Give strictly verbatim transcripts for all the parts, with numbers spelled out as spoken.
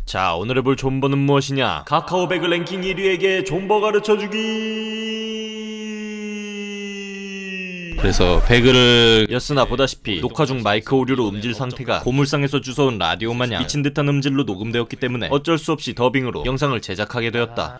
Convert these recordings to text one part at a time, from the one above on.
자, 오늘 해볼 존버는 무엇이냐? 카카오배그 랭킹 일 위에게 존버 가르쳐주기. 그래서 배그를 였으나 보다시피 녹화 중 마이크 오류로 음질 상태가 고물상에서 주워온 라디오 마냥 미친듯한 음질로 녹음되었기 때문에 어쩔 수 없이 더빙으로 영상을 제작하게 되었다.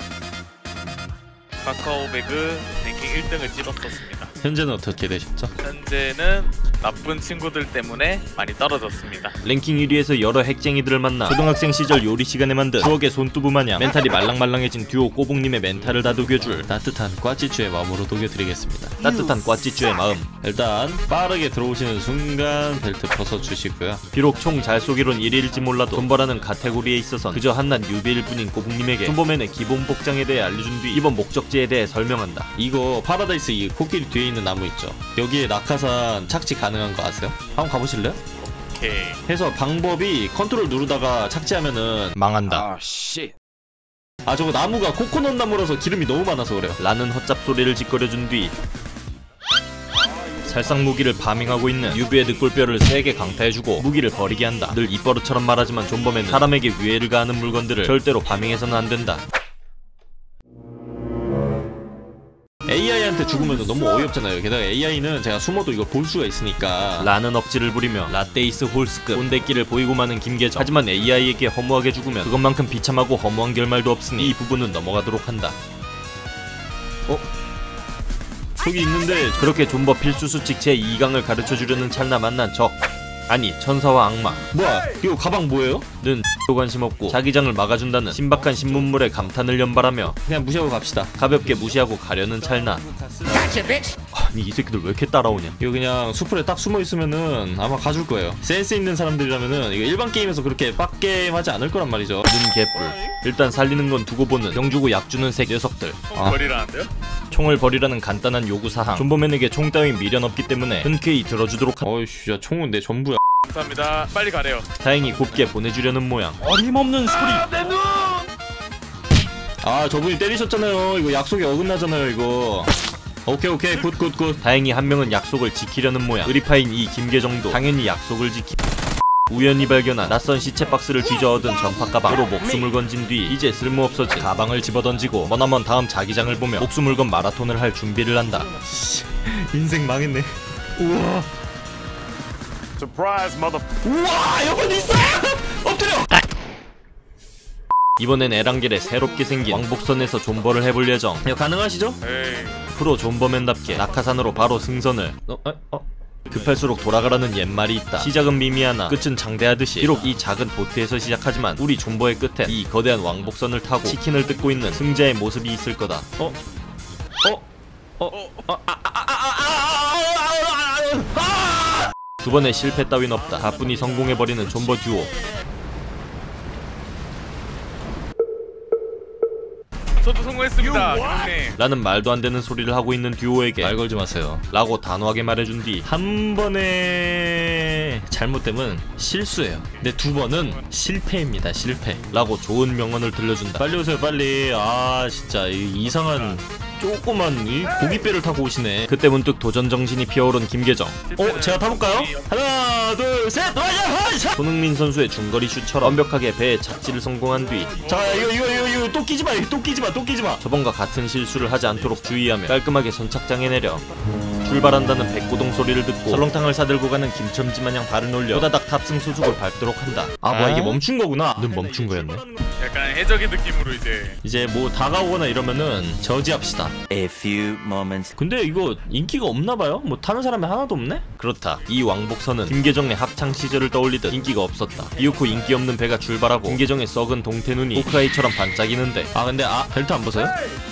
카카오배그 랭킹 일 등을 찍었었습니다. 현재는 어떻게 되셨죠? 현재는 나쁜 친구들 때문에 많이 떨어졌습니다. 랭킹 일 위에서 여러 핵쟁이들을 만나 초등학생 시절 요리 시간에 만든 추억의 손두부 마냥 멘탈이 말랑말랑해진 듀오 꼬북님의 멘탈을 다독여줄 따뜻한 꽈찌쭈의 마음으로 독여드리겠습니다. 따뜻한 꽈찌쭈의 마음. 일단 빠르게 들어오시는 순간 벨트 벗어주시고요. 비록 총 잘 쏘기론 일 위일지 몰라도 존버라는 카테고리에 있어선 그저 한낱 뉴비일 뿐인 꼬북님에게 존버맨의 기본 복장에 대해 알려준 뒤 이번 목적지에 대해 설명한다. 이거 파라다이스 이 코끼리 뒤에 있는 나무 있죠? 여기에 낙하산 착지 가능한 거 아세요? 한번 가보실래요? 오케이. 해서 방법이 컨트롤 누르다가 착지하면은 망한다. 아, 씨. 아, 저거 나무가 코코넛 나무라서 기름이 너무 많아서 그래요. 라는 헛잡 소리를 짓거려준 뒤 살상 무기를 파밍하고 있는 유비의 늑골뼈를 세게 강타해주고 무기를 버리게 한다. 늘 입버릇처럼 말하지만 존버맨은 사람에게 위해를 가하는 물건들을 절대로 파밍해서는 안 된다. 에이아이한테 죽으면 너무 어이없잖아요. 게다가 에이아이는 제가 숨어도 이걸 볼 수가 있으니까 라는 억지를 부리며 라떼이스 홀스급 꼰대끼를 보이고 마는 김계정. 하지만 에이아이에게 허무하게 죽으면 그것만큼 비참하고 허무한 결말도 없으니 이 부분은 넘어가도록 한다. 어? 저기 있는데 그렇게 존버 필수 수칙 제이 강을 가르쳐주려는 찰나 만난 적. 아니, 천사와 악마. 뭐야, 이거 가방 뭐예요? 는 도 관심 없고 자기장을 막아준다는 신박한 신문물에 감탄을 연발하며 그냥 무시하고 갑시다. 가볍게 무시하고 가려는 찰나. 아니, 이 새끼들 왜 이렇게 따라오냐. 이거 그냥 수풀에 딱 숨어있으면은 아마 가줄 거예요. 센스 있는 사람들이라면은 이거 일반 게임에서 그렇게 빡게임 하지 않을 거란 말이죠. 는 개뿔. 일단 살리는 건 두고 보는 병 주고 약 주는 새 녀석들. 총 아. 버리라는데요? 총을 버리라는 간단한 요구사항. 존버맨에게 총 따윈 미련 없기 때문에 흔쾌히 들어주도록 하... 어이씨, 야, 총은 내 전부야. 감사합니다. 빨리 가래요. 다행히 곱게 보내주려는 모양. 어림없는 소리. 아, 내 눈! 아, 저분이 때리셨잖아요. 이거 약속에 어긋나잖아요, 이거. 오케이 오케이 굿 굿 굿. 다행히 한 명은 약속을 지키려는 모양. 의리파인 이 김계정도 당연히 약속을 지키... 우연히 발견한 낯선 시체 박스를 뒤져 얻은 전파 가방으로 목숨을 건진 뒤 이제 쓸모없어진 가방을 집어던지고 머나먼 다음 자기장을 보며 목숨을 건 마라톤을 할 준비를 한다. 인생 망했네. 우와. 서프라이즈 머더. 우와, 여기 있어! 엎드려! 이번엔 에란겔에 새롭게 생긴 왕복선에서 존버를 해볼 예정. 이거 가능하시죠? 에이. 프로 존버맨답게 낙하산으로 바로 승선을. 어? 어? 어? 급할수록 돌아가라는 옛말이 있다. 시작은 미미하나 끝은 장대하듯이 비록 이 작은 보트에서 시작하지만 우리 존버의 끝에 이 거대한 왕복선을 타고 치킨을 뜯고 있는 승자의 모습이 있을 거다. 어? 어? 어? 아, 아, 아, 아, 아, 아, 아! 두 번의 실패 따윈 없다. 가뿐히 성공해버리는 존버 듀오. 저도 성공했습니다. 형님. 라는 말도 안 되는 소리를 하고 있는 듀오에게 말 걸지 마세요 라고 단호하게 말해준 뒤 한 번에 잘못되면 실수예요. 근데 두 번은 실패입니다. 실패 라고 좋은 명언을 들려준다. 빨리 오세요 빨리. 아, 진짜 이 이상한 조그만 이 고깃배를 타고 오시네. 그때 문득 도전 정신이 피어오른 김계정. 어? 제가 타볼까요? 하나 둘 셋. 손흥민 선수의 중거리 슛처럼 완벽하게 배에 착지를 성공한 뒤 자, 이거 이거 이거 이거 또 끼지마 또 끼지마 또 끼지마. 저번과 같은 실수를 하지 않도록 주의하며 깔끔하게 선착장에 내려 출발한다는 백고동 소리를 듣고 설렁탕을 사들고 가는 김첨지 마냥 발을 올려 호다닥 탑승 수속을 밟도록 한다. 아, 뭐야, 이게 멈춘 거구나. 는 멈춘 거였네. 약간 해적의 느낌으로 이제 이제 뭐 다가오거나 이러면은 저지합시다. A few moments. 근데 이거 인기가 없나봐요? 뭐 타는 사람이 하나도 없네? 그렇다. 이 왕복선은 김계정의 학창 시절을 떠올리듯 인기가 없었다. 이윽고 인기 없는 배가 출발하고 김계정의 썩은 동태 눈이 호크아이처럼 반짝이는데 아, 근데 아 벨트 안 벗어요?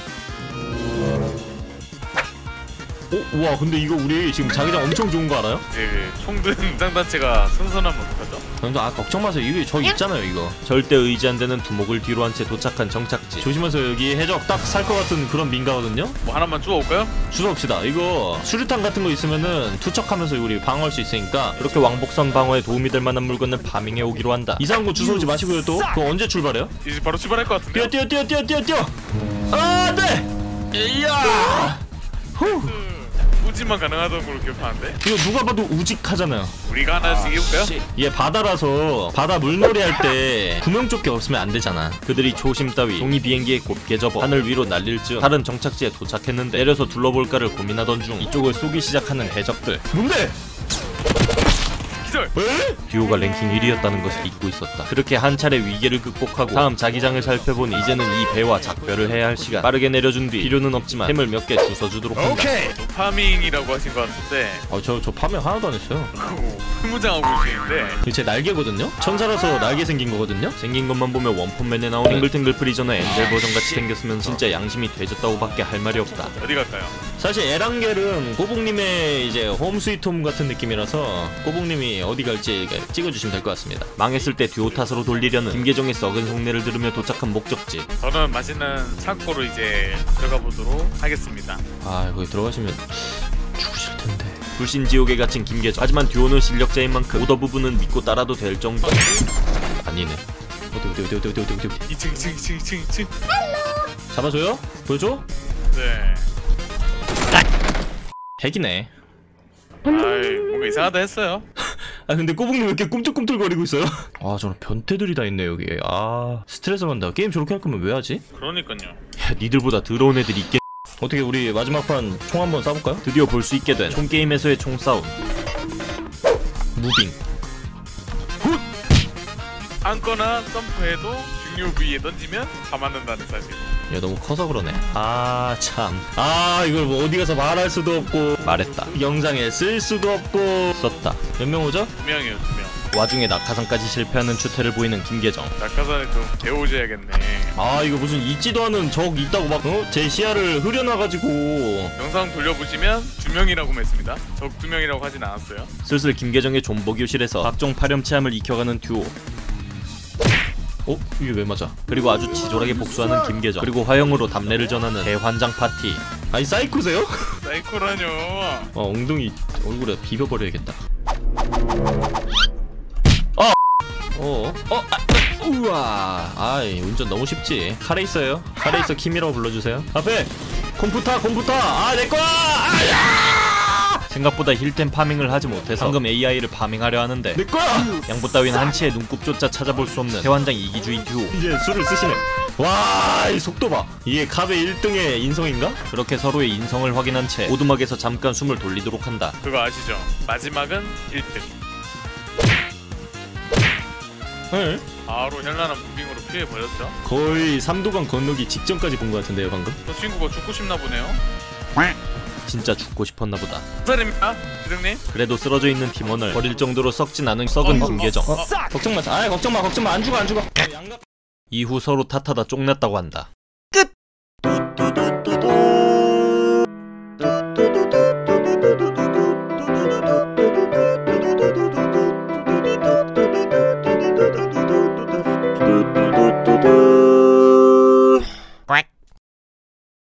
오, 우와, 근데 이거 우리 지금 자기장 엄청 좋은 거 알아요? 이제 총든 장단체가 선선하면 어떡하죠? 근데 아, 걱정 마세요. 이게 저 있잖아요, 이거. 절대 의지 안 되는 두목을 뒤로 한 채 도착한 정착지. 조심하세요. 여기 해적 딱 살 것 같은 그런 민가거든요? 뭐 하나만 주워올까요? 주워옵시다. 이거 수류탄 같은 거 있으면은 투척하면서 우리 방어할 수 있으니까 그렇게 왕복선 방어에 도움이 될 만한 물건을 파밍해 오기로 한다. 이상한 거 주워오지 마시고요. 또 그거 언제 출발해요? 이제 바로 출발할 것 같은데요? 뛰어 뛰어 뛰어 뛰어 뛰어 뛰어. 아, 네. 이야. 후. 우지만 가능하던 걸로 기억하는데. 이거 누가 봐도 우직하잖아요. 우리가 하나씩 해볼까요? 씨. 이게 바다라서 바다 물놀이 할 때 구명조끼 없으면 안 되잖아. 그들이 조심 따위 종이 비행기에 곱게 접어 하늘 위로 날릴 즈음 다른 정착지에 도착했는데 내려서 둘러볼까를 고민하던 중 이쪽을 쏘기 시작하는 해적들. 뭔데? 기절. 에? 듀오가 랭킹 일 위였다는 것을 잊고 있었다. 그렇게 한 차례 위기를 극복하고 다음 자기장을 살펴보니 이제는 이 배와 작별을 해야 할 시간. 빠르게 내려준 뒤 필요는 없지만 템을 몇 개 주워주도록 한다. 오케이. 도파밍이라고 하신 것 같은데 어, 저, 저 파밍 하나도 안 했어요. 그거 풀무장하고 계시는데 제 날개거든요? 천사라서 날개 생긴 거거든요? 생긴 것만 보면 원펀맨에 나오는 탱글탱글 프리저너 엔젤 버전같이 생겼으면 진짜 양심이 되졌다고 밖에 할 말이 없다. 어디 갈까요? 사실 에란겔은 꼬북님의 이제 홈 스위트 홈 같은 느낌이라서 꼬북님이 어디 갈지 찍어주시면 될 것 같습니다. 망했을 때 듀오 탓으로 돌리려는 김계정의 썩은 속내를 들으며 도착한 목적지. 저는 맛있는 창고로 이제 들어가 보도록 하겠습니다. 아 거기 들어가시면 죽으실 텐데. 불신지옥에 갇힌 김계정. 하지만 듀오는 실력자인 만큼 오더 부분은 믿고 따라도 될 정도. 아니네. 어디 어디 어디 어디 어디 어디 어디. 이층 이층 이층 이층 이층. 잡아줘요? 보여줘? 네. 핵이네. 아이 뭔가 이상하다 했어요. 아 근데 꼬북님 왜 이렇게 꿈틀꿈틀거리고 있어요? 아 저는 변태들이 다 있네 여기. 아 스트레스 받는다. 게임 저렇게 할 거면 왜 하지? 그러니까요. 야 니들보다 더러운 애들이 있겠. 어떻게 우리 마지막 판 총 한번 쏴볼까요? 드디어 볼 수 있게 된 총게임에서의 총싸움. 무빙. 훗! 앉거나 점프해도 중요 부위에 던지면 다 맞는다는 사실. 야 너무 커서 그러네. 아 참. 아 이걸 뭐 어디 가서 말할 수도 없고 말했다. 영상에 쓸 수도 없고 썼다. 몇 명 오죠? 두 명이에요, 두 명. 와중에 낙하산까지 실패하는 추태를 보이는 김계정. 낙하산에 좀 배워줘야겠네. 아 이거 무슨 있지도 않은 적 있다고 막 어? 제 시야를 흐려놔가지고. 영상 돌려보시면 두 명이라고 했습니다. 적 두 명이라고 하진 않았어요. 슬슬 김계정의 존버교실에서 각종 파렴치함을 익혀가는 듀오. 어? 이게 왜 맞아? 그리고 아주 치졸하게 복수하는 김계정. 그리고 화형으로 답례를 전하는 대환장 파티. 아니 사이코세요? 사이코라뇨. 어 엉덩이 얼굴에 비벼버려야겠다. 어! 어? 어? 아, 우와. 아이 운전 너무 쉽지. 카레이서예요. 카레이서 킴이라고 불러주세요. 앞에 컴퓨터 컴퓨터. 아 내꺼야. 아야! 생각보다 힐템 파밍을 하지 못해서 방금 에이아이를 파밍하려 하는데 내꺼야! 양보 따위는 한치의 눈곱조차 찾아볼 수 없는 대환장 이기주의 듀오. 이제 술을 쓰시네. 와, 이 속도 봐. 이게 갑의 일 등의 인성인가? 그렇게 서로의 인성을 확인한 채 오두막에서 잠깐 숨을 돌리도록 한다. 그거 아시죠? 마지막은 일 등. 네? 바로 현란한 무빙으로 피해버렸죠. 거의 삼도강 건너기 직전까지 본 것 같은데요 방금? 저 친구가 죽고 싶나 보네요. 진짜 죽고 싶었나 보다. 감사드립니다, 기장님. 그래도 쓰러져 있는 팀원을 버릴 정도로 썩진 않은 썩은 김계정. 어, 걱정 마. 아 걱정 마 걱정 마 안 죽어 안 죽어. 이후 서로 탓하다 쫑났다고 한다.